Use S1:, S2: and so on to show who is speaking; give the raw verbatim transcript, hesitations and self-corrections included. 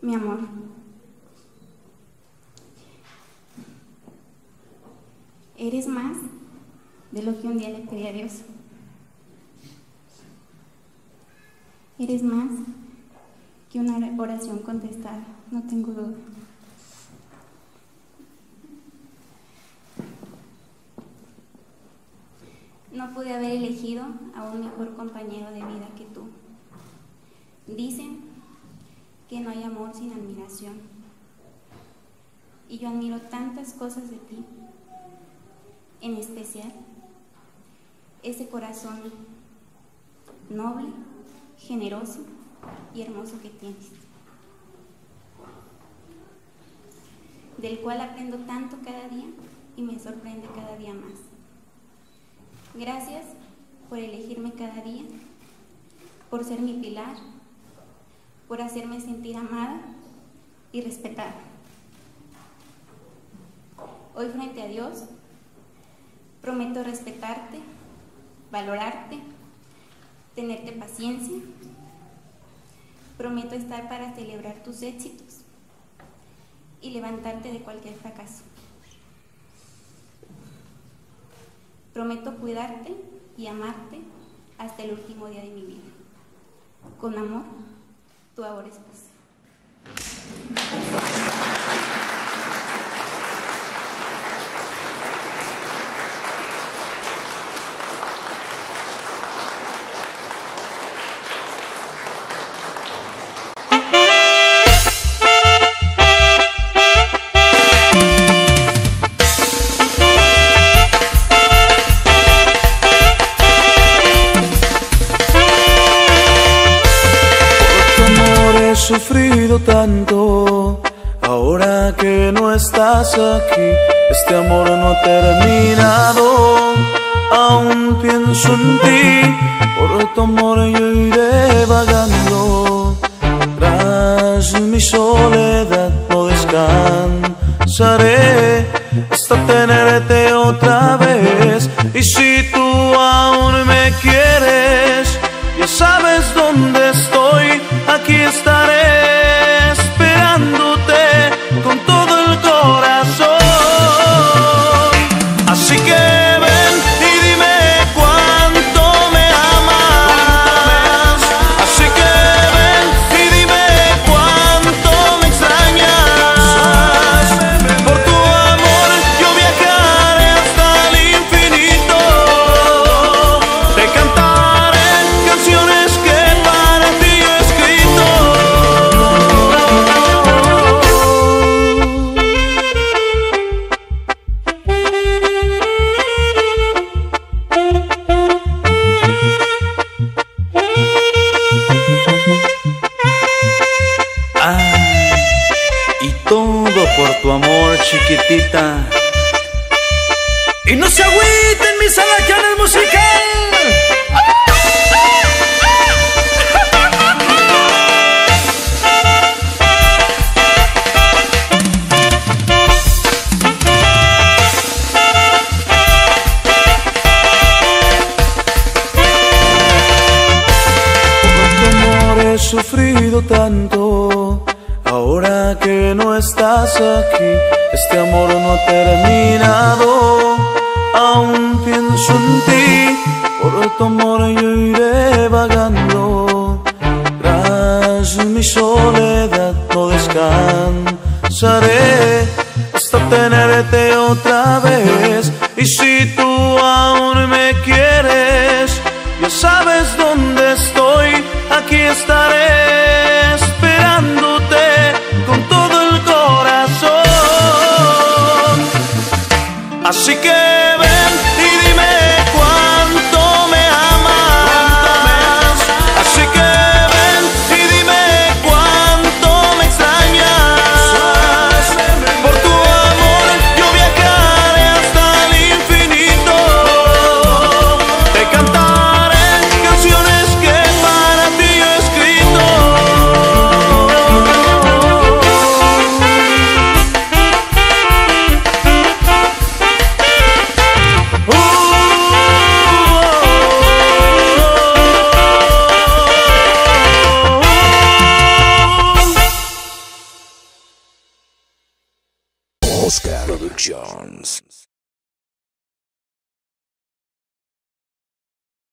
S1: Mi amor, eres más de lo que un día le pedí a Dios. Eres más que una oración contestada, no tengo duda. No pude haber elegido a un mejor compañero de vida que tú. Dicen que no hay amor sin admiración. Y yo admiro tantas cosas de ti, en especial ese corazón noble, generoso y hermoso que tienes, del cual aprendo tanto cada día y me sorprende cada día más. Gracias por elegirme cada día, por ser mi pilar, por hacerme sentir amada y respetada. Hoy frente a Dios, prometo respetarte, valorarte, tenerte paciencia. Prometo estar para celebrar tus éxitos y levantarte de cualquier fracaso. Prometo cuidarte y amarte hasta el último día de mi vida. Con amor, tu ahora esposa.
S2: Sufrido tanto, ahora que no estás aquí, este amor no ha terminado. Aún pienso en ti, por tu amor yo iré vagando. Tras mi soledad no descansaré hasta tenerte otra vez. Y si tú aún me quieres, ya sabes dónde estoy. Aquí estaré esperándote con todo el corazón. Así que ven y dime cuánto me amas. Así que ven y dime cuánto me extrañas. Por tu amor yo viajaré hasta el infinito. Te cantaré canciones que para ti he escrito. Ay, y todo por tu amor, chiquitita. Y no se agüiten mis alacanes musical. He sufrido tanto, ahora que no estás aquí, este amor no ha terminado. Aún pienso en ti, por tu amor yo iré vagando. Tras mi soledad no descansaré hasta tenerte otra vez. Y si tú aún me quieres, ya sabes dónde estoy. Aquí estaré esperándote con todo el corazón. Así que ven y dime cuánto me amas. Así que ven y dime cuánto me extrañas. Por tu amor yo viajaré hasta el infinito. Te cantaré canciones que para ti he escrito.
S3: Oscar Productions.